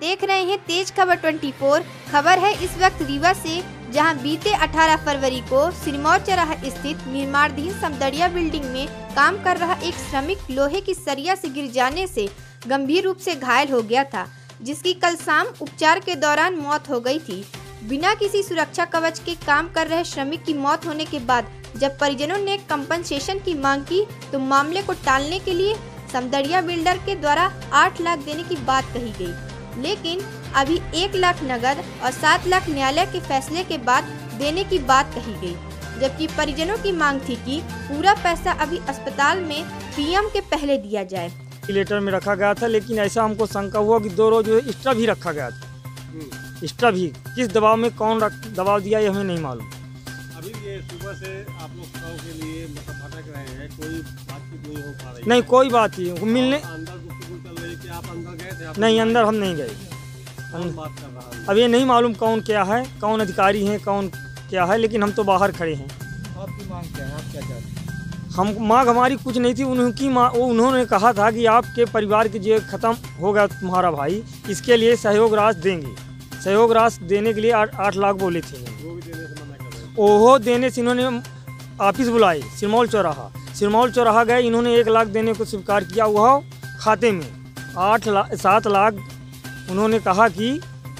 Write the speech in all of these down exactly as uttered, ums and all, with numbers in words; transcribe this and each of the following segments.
देख रहे हैं तेज खबर चौबीस। खबर है इस वक्त रीवा से, जहां बीते अठारह फरवरी को सिरमौर चौराहा स्थित निर्माणाधीन समदड़िया बिल्डिंग में काम कर रहा एक श्रमिक लोहे की सरिया से गिर जाने से गंभीर रूप से घायल हो गया था, जिसकी कल शाम उपचार के दौरान मौत हो गई थी। बिना किसी सुरक्षा कवच के काम कर रहे श्रमिक की मौत होने के बाद जब परिजनों ने कंपनसेशन की मांग की तो मामले को टालने के लिए समदड़िया बिल्डर के द्वारा आठ लाख देने की बात कही गई, लेकिन अभी एक लाख नगद और सात लाख न्यायालय के फैसले के बाद देने की बात कही गई, जबकि परिजनों की मांग थी कि पूरा पैसा अभी अस्पताल में पीएम के पहले दिया जाए। लेटर में रखा गया था, लेकिन ऐसा हमको शंका हुआ कि दो रोज एक्स्ट्रा भी रखा गया था। एक्स्ट्रा भी किस दबाव में कौन दबाव दिया ये हमें नहीं मालूम। अभी ये सुबह से आप लोग सौ के लिए मतलब भटक रहे हैं, कोई बातचीत नहीं हो पा रही? नहीं, कोई बात नहीं मिलने अंदर गुफ्तगू चल रही है कि आप अंदर गए थे? आप नहीं, अंदर हम नहीं गए। कौन बात कर रहा है? अब ये नहीं मालूम कौन क्या है, कौन अधिकारी है, कौन क्या है, लेकिन हम तो बाहर खड़े हैं। आपकी मांग क्या है? आप क्या चाहते हैं? हम मांग हमारी कुछ नहीं थी, उनकी मांग उन्होंने कहा था कि आपके परिवार के जो खत्म हो गया तुम्हारा भाई, इसके लिए सहयोग राशि देंगे। सहयोग राशि देने के लिए आठ आठ लाख बोले थे। वो भी देने से मना कर रहे हैं? ओहो देने से इन्होंने ऑफिस बुलाए सिरमौर चौराहा सिरमौर चौराहा गए, इन्होंने एक लाख देने को स्वीकार किया, वह खाते में आठ लाख सात लाख उन्होंने कहा कि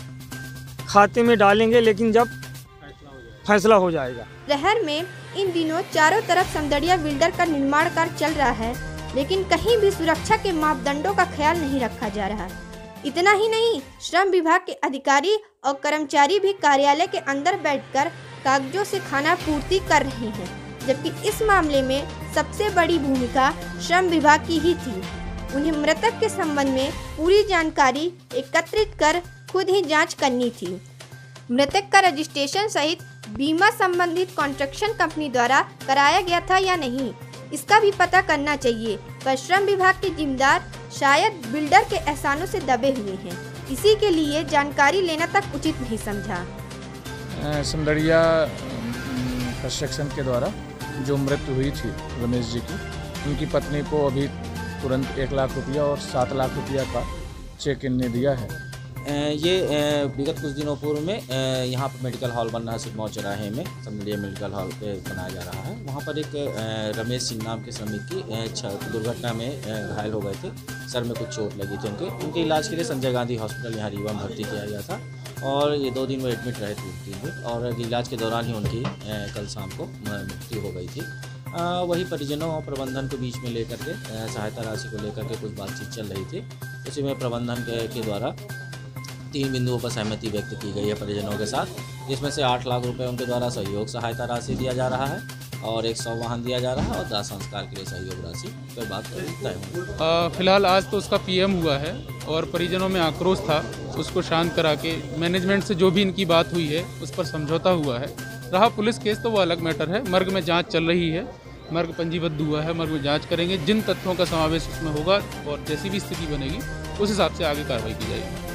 खाते में डालेंगे, लेकिन जब फैसला हो जाएगा। शहर में इन दिनों चारों तरफ समदड़िया बिल्डर का निर्माण कार्य चल रहा है, लेकिन कहीं भी सुरक्षा के मापदंडों का ख्याल नहीं रखा जा रहा। इतना ही नहीं, श्रम विभाग के अधिकारी और कर्मचारी भी कार्यालय के अंदर बैठकर कागजों से खाना पूर्ति कर रहे हैं, जबकि इस मामले में सबसे बड़ी भूमिका श्रम विभाग की ही थी। उन्हें मृतक के संबंध में पूरी जानकारी एकत्रित कर खुद ही जांच करनी थी। मृतक का रजिस्ट्रेशन सहित बीमा संबंधित कंस्ट्रक्शन कंपनी द्वारा कराया गया था या नहीं, इसका भी पता करना चाहिए, पर श्रम विभाग के जिम्मेदार शायद बिल्डर के एहसानों से दबे हुए हैं। इसी के लिए जानकारी लेना तक उचित नहीं समझा। समदड़िया कंस्ट्रक्शन के द्वारा जो मृत्यु हुई थी रमेश जी की, उनकी पत्नी को अभी तुरंत एक लाख रुपया और सात लाख रुपया का चेक इनने दिया है। ये विगत कुछ दिनों पूर्व में यहाँ पर मेडिकल हॉल बन रहा है सिरमौर चौराहे में, समदड़िया मेडिकल हॉल पे बनाया जा रहा है। वहाँ पर एक रमेश सिंह नाम के श्रमिक की दुर्घटना में घायल हो गए थे, सर में कुछ चोट लगी थी उनके उनके इलाज के लिए संजय गांधी हॉस्पिटल यहाँ रीवा में भर्ती किया गया था, और ये दो दिन में एडमिट रहे थे, और इलाज के दौरान ही उनकी कल शाम को मृत्यु हो गई थी। आ, वही परिजनों और प्रबंधन को बीच में लेकर के सहायता राशि को लेकर के कुछ बातचीत चल रही थी। उसी में प्रबंधन के, के द्वारा तीन बिंदुओं पर सहमति व्यक्त की गई है परिजनों के साथ, जिसमें से आठ लाख रुपए उनके द्वारा सहयोग सहायता राशि दिया जा रहा है और एक सौ वाहन दिया जा रहा है, और दाह संस्कार के लिए सहयोग राशि पर बात तय हुई। फिलहाल आज तो उसका पीएम हुआ है और परिजनों में आक्रोश था, उसको शांत करा के मैनेजमेंट से जो भी इनकी बात हुई है उस पर समझौता हुआ है। रहा पुलिस केस तो वो अलग मैटर है, मर्ग में जाँच चल रही है, मर्ग पंजीबद्ध हुआ है, मर्ग में जाँच करेंगे, जिन तथ्यों का समावेश उसमें होगा और जैसी भी स्थिति बनेगी उस हिसाब से आगे कार्रवाई की जाएगी।